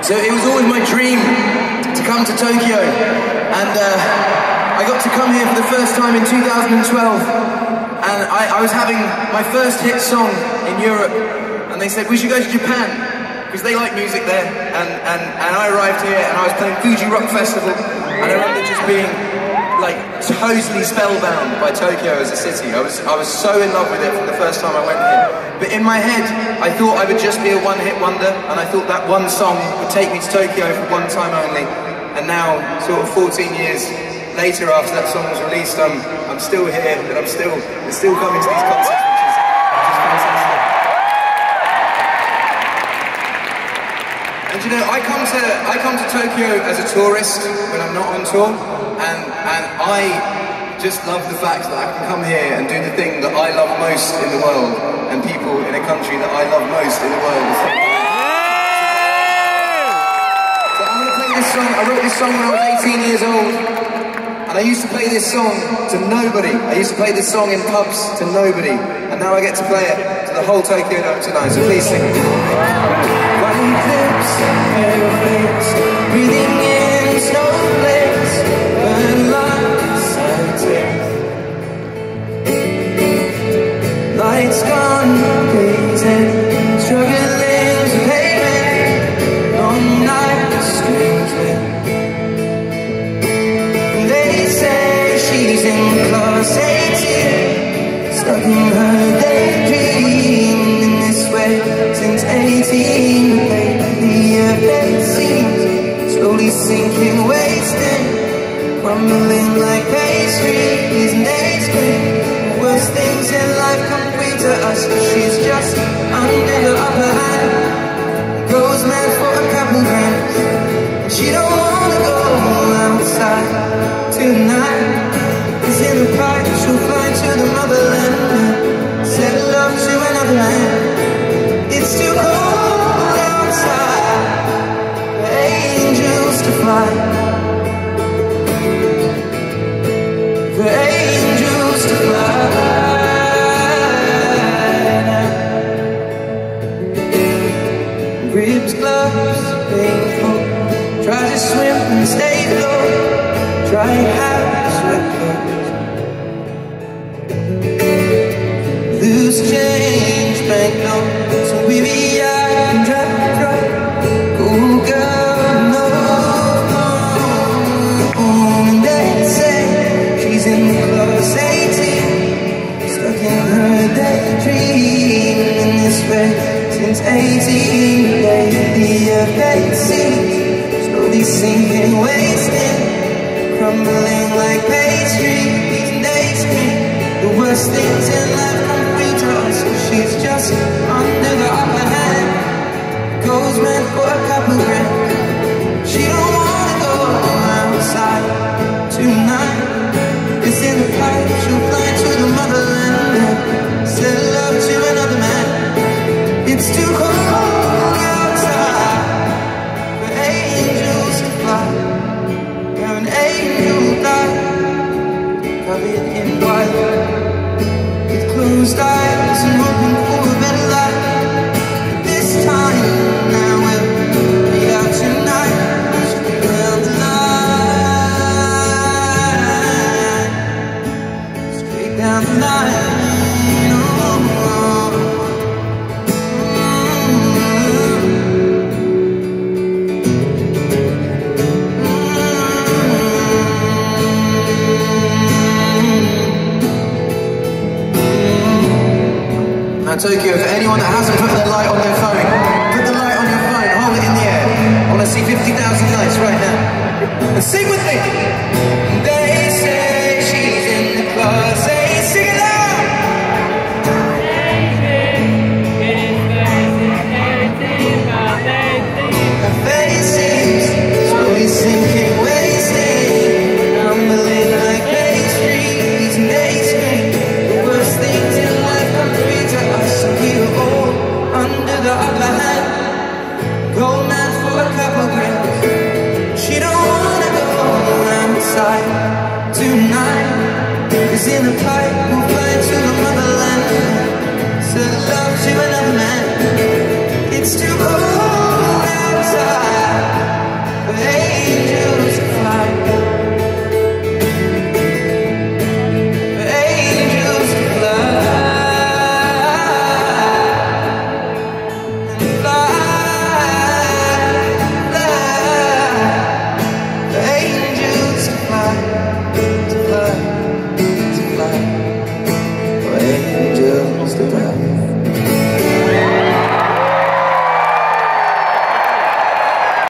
So it was always my dream to come to Tokyo, and I got to come here for the first time in 2012, and I was having my first hit song in Europe, and they said we should go to Japan, because they like music there, and I arrived here and I was playing Fuji Rock Festival, and I remember just being like totally spellbound by Tokyo as a city. I was so in love with it from the first time I went here. But in my head, I thought I would just be a one-hit wonder, and I thought that one song would take me to Tokyo for one time only. And now, sort of 14 years later after that song was released, I'm still here, and I'm still coming to these concerts, which is fantastic. And you know, I come to Tokyo as a tourist when I'm not on tour, and I just love the fact that I can come here and do the thing that I love most in the world, and people in a country that I love most in the world. So I'm going to play this song. I wrote this song when I was 18 years old, and I used to play this song to nobody. I used to play this song in pubs to nobody, and now I get to play it to the whole Tokyo Dome tonight, so please sing it. White lips, pale face, breathing in snowflakes, burn like silent. Lights gone, gazing, struggling to pavement, long nights, strange wind. They say she's in class 18, stuck in her daydream in this way since 18. The effect seems slowly sinking, wasting, crumbling like pastries and daydream. Worst things in life come free to us, but she's just under the upper hand. Goes mad for a couple grams, and she don't wanna go outside tonight. Cause in a pipe she'll fly to the motherland, settle up to another land. It's too cold outside for angels to fly, for angels to fly. Ribs, gloves, painful, try to swim and stay low, try house with clothes. Loose change, banknotes, so baby I can drive. Cool girl, no. And they say she's in class 18, stuck in her daydream in this way since 18. The effect seems slowly sinking, wasting, crumbling like pastries and daydream. The worst things in life come free to us, so she's just under the upper hand. Goes mad for a couple grams. She don't wanna go outside tonight. It's in the pipe, she'll fly to the motherland, settle up to another man. It's too cold outside for angels to fly, where an angel died, covered in white, with closed eyes and hoping for a better life. This time now we'll be out tonight, straight down the line, straight down the line. Tokyo, for anyone that hasn't put the light on their phone, put the light on your phone, hold it in the air. I want to see 50,000 lights right now. And sing with me! They say she's in the closet, sing it loud! Her face seems slowly sinking, wasting, crumbling like pastries and daydream. The worst things in life come free to us, so we were all under the upper hand. Go mad for a couple grams. She don't wanna go outside tonight. It's in a pipe.